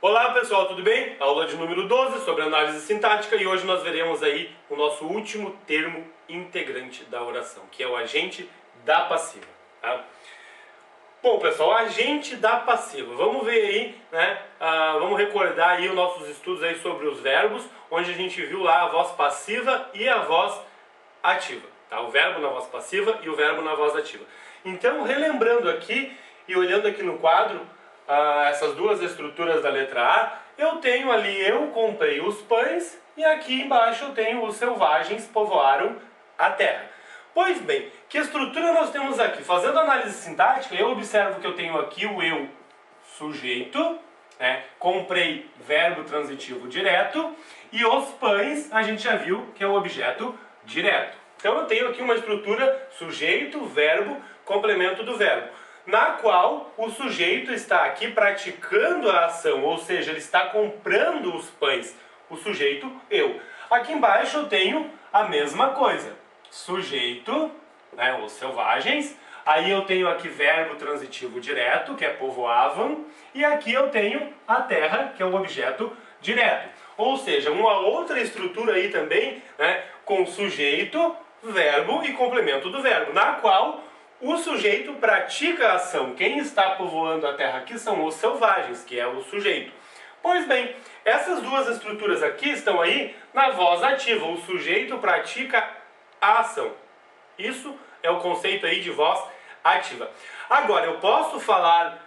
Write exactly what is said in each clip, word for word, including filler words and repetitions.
Olá pessoal, tudo bem? Aula de número doze sobre análise sintática e hoje nós veremos aí o nosso último termo integrante da oração, que é o agente da passiva. Tá? Bom pessoal, agente da passiva, vamos ver aí, né? Ah, vamos recordar aí os nossos estudos aí sobre os verbos, onde a gente viu lá a voz passiva e a voz ativa. Tá? O verbo na voz passiva e o verbo na voz ativa. Então, relembrando aqui e olhando aqui no quadro, ah, essas duas estruturas da letra A, eu tenho ali, eu comprei os pães, e aqui embaixo eu tenho os selvagens povoaram a terra. Pois bem, que estrutura nós temos aqui? Fazendo análise sintática, eu observo que eu tenho aqui o eu sujeito, né? Comprei verbo transitivo direto, e os pães a gente já viu que é o objeto direto. Então eu tenho aqui uma estrutura sujeito, verbo, complemento do verbo, na qual o sujeito está aqui praticando a ação, ou seja, ele está comprando os pães. O sujeito, eu. Aqui embaixo eu tenho a mesma coisa. Sujeito, né, os selvagens. Aí eu tenho aqui verbo transitivo direto, que é povoavam. E aqui eu tenho a terra, que é o objeto direto. Ou seja, uma outra estrutura aí também, né, com sujeito, verbo e complemento do verbo, na qual o sujeito pratica a ação. Quem está povoando a terra aqui são os selvagens, que é o sujeito. Pois bem, essas duas estruturas aqui estão aí na voz ativa. O sujeito pratica a ação. Isso é o conceito aí de voz ativa. Agora, eu posso falar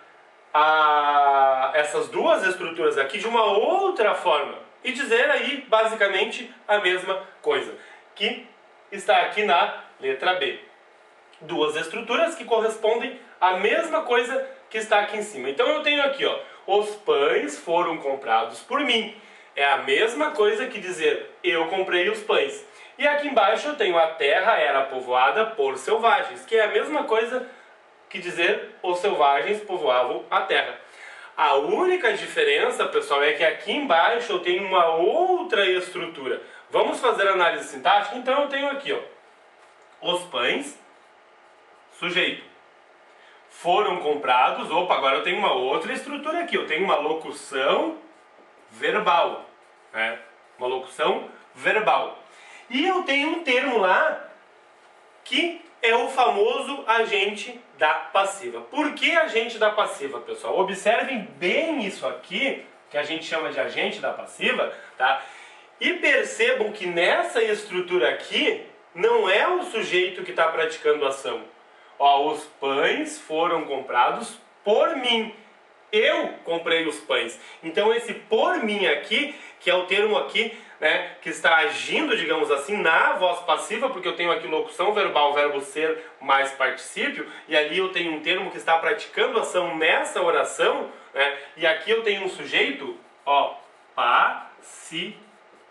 a essas duas estruturas aqui de uma outra forma e dizer aí basicamente a mesma coisa, que está aqui na letra B. Duas estruturas que correspondem à mesma coisa que está aqui em cima. Então eu tenho aqui, ó, os pães foram comprados por mim. É a mesma coisa que dizer eu comprei os pães. E aqui embaixo eu tenho a terra era povoada por selvagens, que é a mesma coisa que dizer os selvagens povoavam a terra. A única diferença, pessoal, é que aqui embaixo eu tenho uma outra estrutura. Vamos fazer análise sintática? Então eu tenho aqui, ó, os pães, sujeito, foram comprados. Opa, agora eu tenho uma outra estrutura aqui. Eu tenho uma locução verbal, né? Uma locução verbal. E eu tenho um termo lá que é o famoso agente da passiva. Por que agente da passiva, pessoal? Observem bem isso aqui, que a gente chama de agente da passiva, tá? E percebam que nessa estrutura aqui não é o sujeito que está praticando a ação. Ó, os pães foram comprados por mim. Eu comprei os pães. Então esse por mim aqui, que é o termo aqui, né, que está agindo, digamos assim, na voz passiva, porque eu tenho aqui locução verbal, verbo ser mais particípio, e ali eu tenho um termo que está praticando ação nessa oração, né, e aqui eu tenho um sujeito, ó, paciente.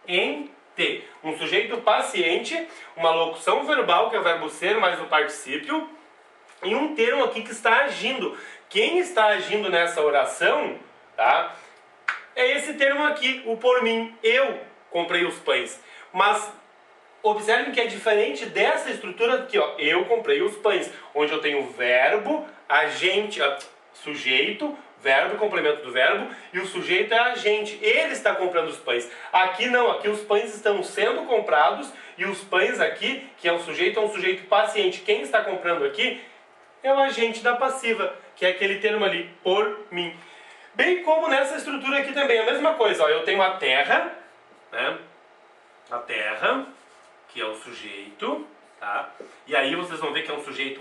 Um sujeito paciente, uma locução verbal, que é o verbo ser mais o particípio, e um termo aqui que está agindo. Quem está agindo nessa oração, tá, é esse termo aqui, o por mim. Eu comprei os pães. Mas observem que é diferente dessa estrutura aqui, ó. Eu comprei os pães, onde eu tenho verbo, agente, sujeito, verbo e complemento do verbo, e o sujeito é agente. Ele está comprando os pães. Aqui não, aqui os pães estão sendo comprados, e os pães aqui, que é o sujeito, é um sujeito paciente. Quem está comprando aqui é o agente da passiva, que é aquele termo ali, por mim. Bem como nessa estrutura aqui também, a mesma coisa, ó. Eu tenho a terra, né? A terra, que é o sujeito, tá? E aí vocês vão ver que é um sujeito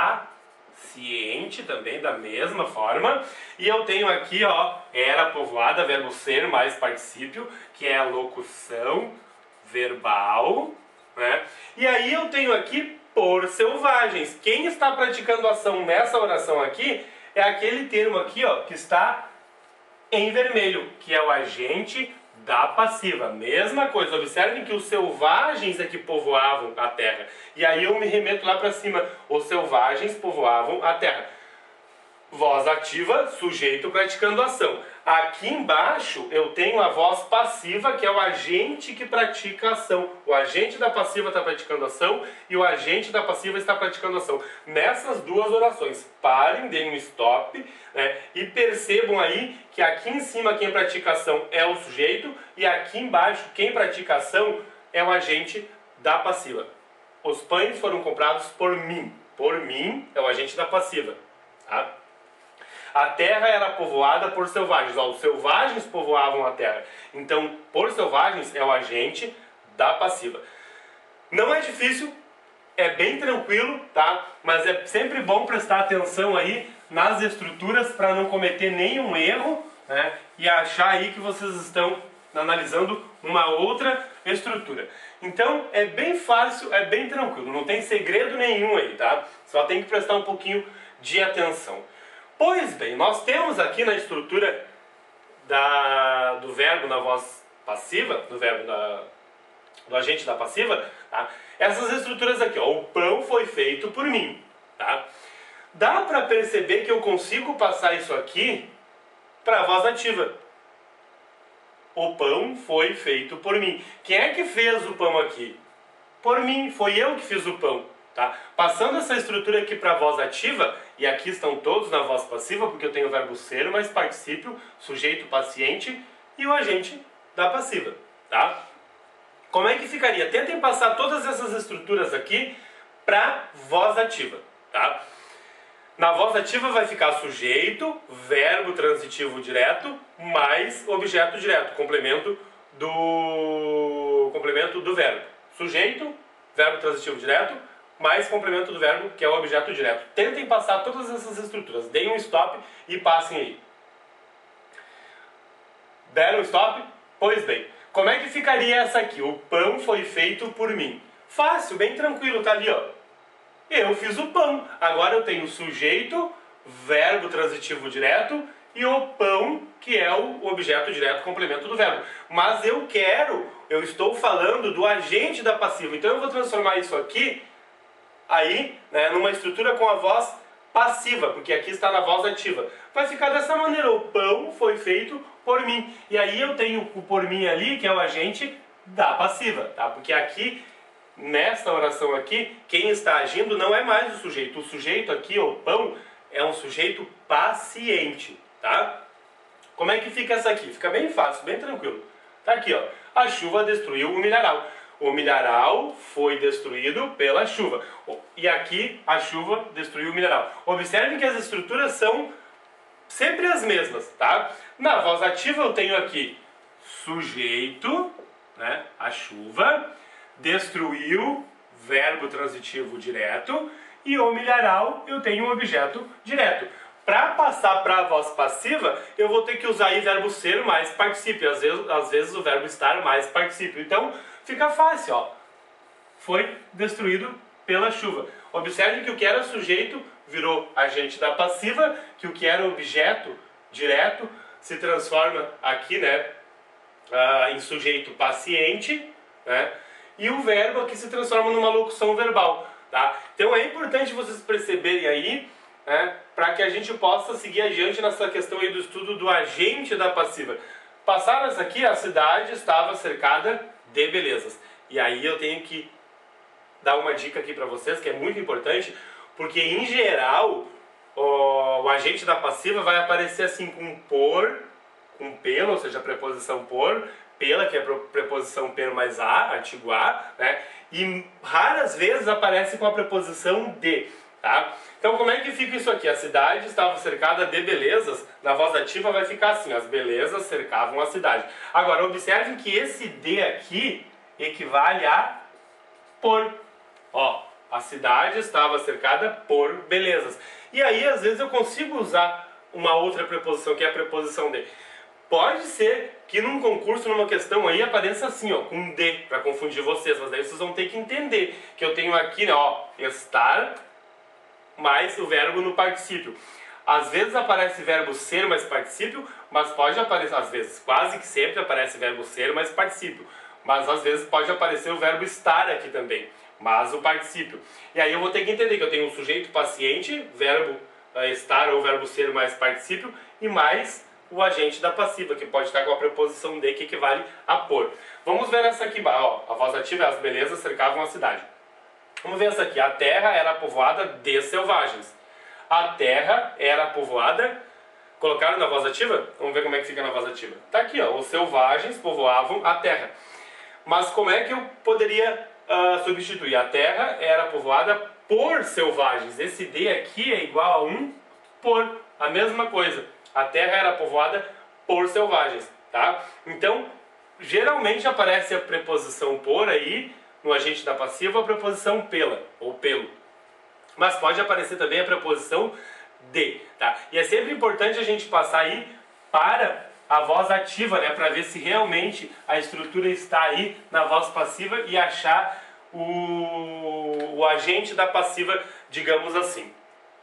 paciente também, da mesma forma. E eu tenho aqui, ó, era povoada, verbo ser mais particípio, que é a locução verbal, né? E aí eu tenho aqui por selvagens. Quem está praticando ação nessa oração aqui é aquele termo aqui, ó, que está em vermelho, que é o agente da passiva. Mesma coisa, observem que os selvagens é que povoavam a terra. E aí eu me remeto lá para cima, os selvagens povoavam a terra. voz ativa, sujeito praticando ação. Aqui embaixo eu tenho a voz passiva, que é o agente que pratica a ação. O agente da passiva está praticando ação e o agente da passiva está praticando ação. Nessas duas orações, parem, deem um stop, né, e percebam aí que aqui em cima quem pratica ação é o sujeito e aqui embaixo quem pratica ação é o agente da passiva. Os pães foram comprados por mim. Por mim é o agente da passiva. Tá? A terra era povoada por selvagens. Ó, os selvagens povoavam a terra. Então, por selvagens é o agente da passiva. Não é difícil, é bem tranquilo, tá? Mas é sempre bom prestar atenção aí nas estruturas para não cometer nenhum erro, né? E achar aí que vocês estão analisando uma outra estrutura. Então, é bem fácil, é bem tranquilo. Não tem segredo nenhum aí, tá? Só tem que prestar um pouquinho de atenção. Pois bem, nós temos aqui na estrutura da, do verbo na voz passiva, do verbo da, do agente da passiva, tá? Essas estruturas aqui, ó, o pão foi feito por mim, tá? Dá para perceber que eu consigo passar isso aqui para a voz ativa. O pão foi feito por mim. Quem é que fez o pão aqui? Por mim, foi eu que fiz o pão. Tá? Passando essa estrutura aqui para a voz ativa, e aqui estão todos na voz passiva, porque eu tenho o verbo ser, mais particípio, sujeito paciente e o agente da passiva. Tá? Como é que ficaria? Tentem passar todas essas estruturas aqui para voz ativa. Tá? Na voz ativa vai ficar sujeito, verbo transitivo direto, mais objeto direto, complemento do, complemento do verbo. Sujeito, verbo transitivo direto, mais complemento do verbo, que é o objeto direto. Tentem passar todas essas estruturas. Deem um stop e passem aí. Deram um stop? Pois bem. Como é que ficaria essa aqui? O pão foi feito por mim. Fácil, bem tranquilo, tá ali, ó. Eu fiz o pão. Agora eu tenho sujeito, verbo transitivo direto e o pão, que é o objeto direto, complemento do verbo. Mas eu quero, eu estou falando do agente da passiva. Então eu vou transformar isso aqui aí, né, numa estrutura com a voz passiva, porque aqui está na voz ativa. Vai ficar dessa maneira, o pão foi feito por mim. E aí eu tenho o por mim ali, que é o agente da passiva, tá? Porque aqui, nesta oração aqui, quem está agindo não é mais o sujeito. O sujeito aqui, o pão, é um sujeito paciente, tá? Como é que fica essa aqui? Fica bem fácil, bem tranquilo. Tá aqui, ó. A chuva destruiu o milharal. O milharal foi destruído pela chuva. E aqui a chuva destruiu o milharal. Observem que as estruturas são sempre as mesmas, tá? Na voz ativa eu tenho aqui sujeito, né? A chuva, destruiu, verbo transitivo direto, e o milharal eu tenho um objeto direto. Para passar para a voz passiva, eu vou ter que usar aí verbo ser mais particípio. Às vezes, às vezes o verbo estar mais particípio. Então, fica fácil, ó. Foi destruído pela chuva. Observe que o que era sujeito virou agente da passiva, que o que era objeto direto se transforma aqui, né, uh, em sujeito paciente, né, e o verbo aqui se transforma numa locução verbal, tá? Então é importante vocês perceberem aí, né, para que a gente possa seguir adiante nessa questão aí do estudo do agente da passiva. Passaram essa aqui, a cidade estava cercada de belezas. E aí eu tenho que dar uma dica aqui para vocês, que é muito importante, porque em geral o, o agente da passiva vai aparecer assim com por, com pelo, ou seja, a preposição por, pela, que é a preposição per mais a, artigo a, né? E raras vezes aparece com a preposição de, tá? Então como é que fica isso aqui? A cidade estava cercada de belezas, na voz ativa vai ficar assim, as belezas cercavam a cidade. Agora observem que esse de aqui equivale a por. Ó, a cidade estava cercada por belezas. E aí às vezes eu consigo usar uma outra preposição, que é a preposição de. Pode ser que num concurso, numa questão aí, apareça assim, ó, com de, para confundir vocês, mas daí vocês vão ter que entender que eu tenho aqui, né, ó, estar mais o verbo no particípio. Às vezes aparece verbo ser mais particípio, mas pode aparecer, às vezes, quase que sempre aparece verbo ser mais particípio, mas às vezes pode aparecer o verbo estar aqui também, mas o particípio. E aí eu vou ter que entender que eu tenho um sujeito paciente, verbo estar ou verbo ser mais particípio e mais o agente da passiva, que pode estar com a preposição de, que equivale a por. Vamos ver essa aqui, ó, a voz ativa é as belezas cercavam a cidade. Vamos ver essa aqui, a terra era povoada de selvagens. A terra era povoada, colocaram na voz ativa? Vamos ver como é que fica na voz ativa. Tá aqui, ó, os selvagens povoavam a terra. Mas como é que eu poderia uh, substituir? A terra era povoada por selvagens. Esse de aqui é igual a um por, a mesma coisa. A terra era povoada por selvagens, tá? Então, geralmente aparece a preposição por aí, no agente da passiva, a preposição pela, ou pelo. Mas pode aparecer também a preposição de, tá? E é sempre importante a gente passar aí para a voz ativa, né? Para ver se realmente a estrutura está aí na voz passiva e achar o, o agente da passiva, digamos assim.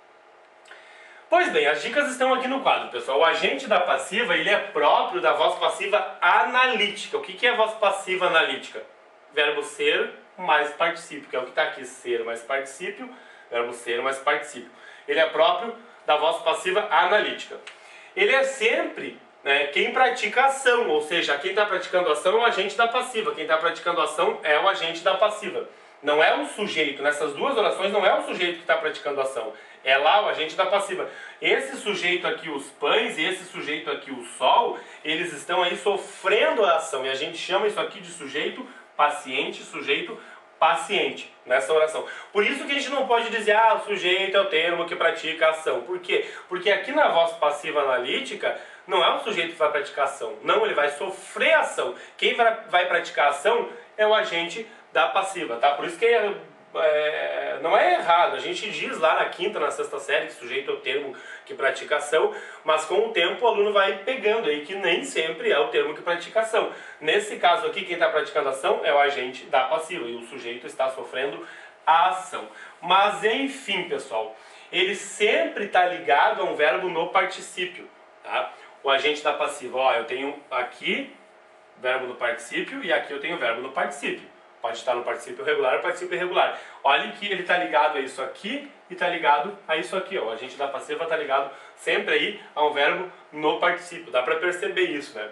Pois bem, as dicas estão aqui no quadro, pessoal. O agente da passiva, ele é próprio da voz passiva analítica. O que é a voz passiva analítica? Verbo ser mais particípio, que é o que está aqui, ser mais particípio, verbo ser mais particípio. Ele é próprio da voz passiva analítica. Ele é sempre, né, quem pratica ação, ou seja, quem está praticando ação é o agente da passiva, quem está praticando ação é o agente da passiva. Não é o sujeito, nessas duas orações não é o sujeito que está praticando ação, é lá o agente da passiva. Esse sujeito aqui, os pães, e esse sujeito aqui, o sol, eles estão aí sofrendo a ação, e a gente chama isso aqui de sujeito paciente, sujeito paciente, nessa oração. Por isso que a gente não pode dizer, ah, o sujeito é o termo que pratica a ação. Por quê? Porque aqui na voz passiva analítica, não é o sujeito que vai praticar ação, não, ele vai sofrer ação. Quem vai, vai praticar ação é o agente da passiva, tá? Por isso que é, é, não é errado, a gente diz lá na quinta, na sexta série que sujeito é o termo que pratica ação, mas com o tempo o aluno vai pegando aí que nem sempre é o termo que pratica ação. Nesse caso aqui, quem está praticando ação é o agente da passiva e o sujeito está sofrendo a ação. Mas enfim, pessoal, ele sempre está ligado a um verbo no particípio, tá? O agente da passiva, ó, eu tenho aqui verbo no particípio e aqui eu tenho verbo no particípio. Pode estar no particípio regular ou particípio irregular. Olha que ele está ligado a isso aqui e está ligado a isso aqui. Ó. O agente da passiva está ligado sempre aí a um verbo no particípio. Dá para perceber isso, né?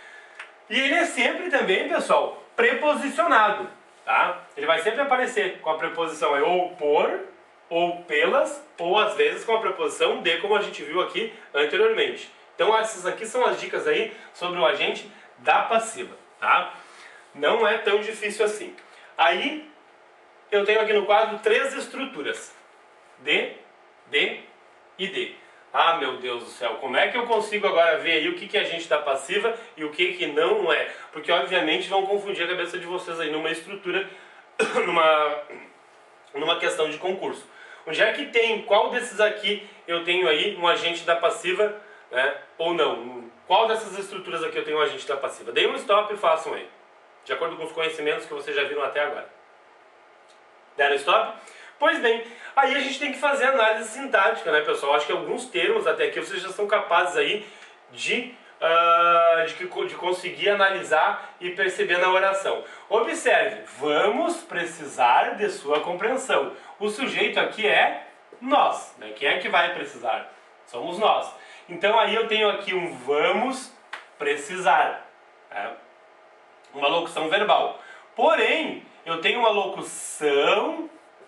E ele é sempre também, pessoal, preposicionado, tá? Ele vai sempre aparecer com a preposição ou por, ou pelas, ou às vezes com a preposição de, como a gente viu aqui anteriormente. Então essas aqui são as dicas aí sobre o agente da passiva, tá? Não é tão difícil assim. Aí, eu tenho aqui no quadro três estruturas. De, de e de. Ah, meu Deus do céu, como é que eu consigo agora ver aí o que, que é agente da passiva e o que, que não é? Porque, obviamente, vão confundir a cabeça de vocês aí numa estrutura, numa, numa questão de concurso. Onde é que tem, qual desses aqui eu tenho aí um agente da passiva, né, ou não? Qual dessas estruturas aqui eu tenho um agente da passiva? Deem um stop e façam aí, de acordo com os conhecimentos que vocês já viram até agora. Deram stop? Pois bem, aí a gente tem que fazer análise sintática, né, pessoal? Acho que alguns termos até aqui vocês já são capazes aí de, uh, de, de conseguir analisar e perceber na oração. Observe, vamos precisar de sua compreensão. O sujeito aqui é nós, né? Quem é que vai precisar? Somos nós. Então aí eu tenho aqui um vamos precisar, né? Uma locução verbal. Porém, eu tenho uma locução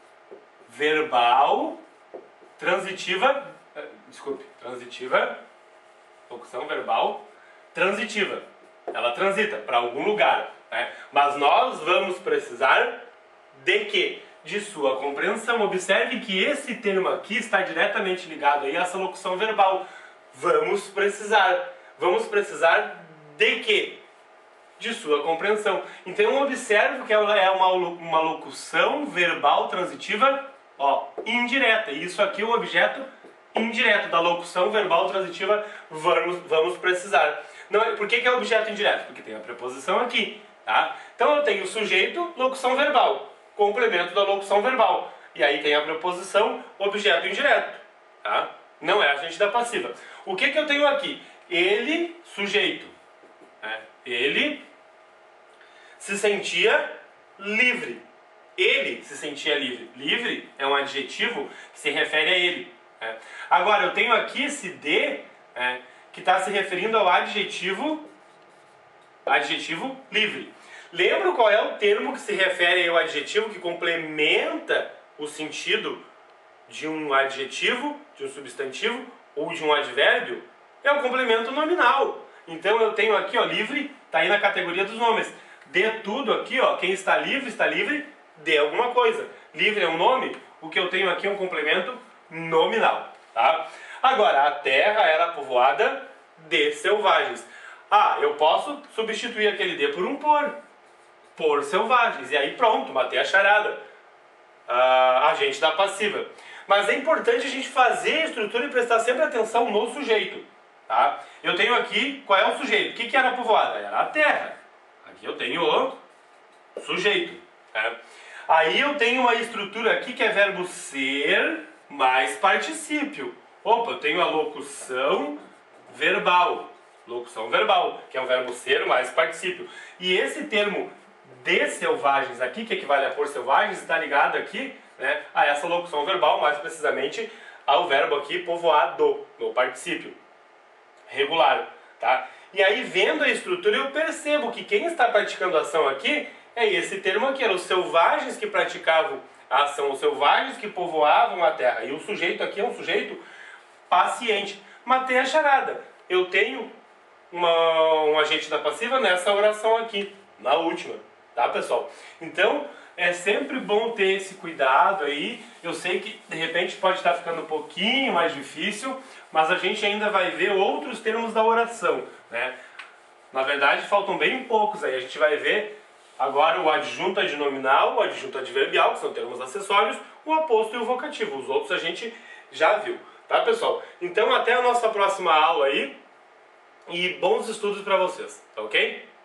verbal transitiva, desculpe, transitiva, locução verbal transitiva. Ela transita para algum lugar, né? Mas nós vamos precisar de quê? De sua compreensão. Observe que esse termo aqui está diretamente ligado aí a essa locução verbal. Vamos precisar. Vamos precisar de quê? De sua compreensão. Então observe que ela é uma, uma locução verbal transitiva, ó, indireta. E isso aqui é o objeto indireto da locução verbal transitiva vamos, vamos precisar. Não, por que, que é objeto indireto? Porque tem a preposição aqui, tá? Então eu tenho sujeito, locução verbal, complemento da locução verbal. E aí tem a preposição objeto indireto, tá? Não é agente da passiva. O que, que eu tenho aqui? Ele, sujeito. Né? Ele se sentia livre. Ele se sentia livre. Livre é um adjetivo que se refere a ele. É. Agora, eu tenho aqui esse de, é, que está se referindo ao adjetivo, adjetivo livre. Lembra qual é o termo que se refere ao adjetivo que complementa o sentido de um adjetivo, de um substantivo ou de um advérbio? É o complemento nominal. Então eu tenho aqui, ó, livre, está aí na categoria dos nomes. De tudo aqui, ó, quem está livre, está livre de alguma coisa. Livre é um nome, o que eu tenho aqui é um complemento nominal, tá? Agora, a terra era povoada de selvagens. Ah, eu posso substituir aquele de por um por. Por selvagens. E aí pronto, matei a charada. Ah, agente da passiva. Mas é importante a gente fazer a estrutura e prestar sempre atenção no sujeito. Tá? Eu tenho aqui, qual é o sujeito? O que, que era povoada? Era a terra. Aqui eu tenho o sujeito. Tá? Aí eu tenho uma estrutura aqui que é verbo ser mais particípio. Opa, eu tenho a locução verbal. Locução verbal, que é o verbo ser mais particípio. E esse termo de selvagens aqui, que equivale a por selvagens, está ligado aqui, né, a essa locução verbal, mais precisamente ao verbo aqui povoado, no particípio regular, tá? E aí, vendo a estrutura, eu percebo que quem está praticando a ação aqui é esse termo aqui, eram os selvagens que praticavam a ação, os selvagens que povoavam a terra. E o sujeito aqui é um sujeito paciente. Matei a charada. Eu tenho uma, um agente da passiva nessa oração aqui, na última, tá, pessoal? Então, é sempre bom ter esse cuidado aí. Eu sei que de repente pode estar ficando um pouquinho mais difícil, mas a gente ainda vai ver outros termos da oração, né? Na verdade, faltam bem poucos aí. A gente vai ver agora o adjunto adnominal, o adjunto adverbial, que são termos acessórios, o aposto e o vocativo. Os outros a gente já viu, tá, pessoal? Então, até a nossa próxima aula aí e bons estudos para vocês, tá ok?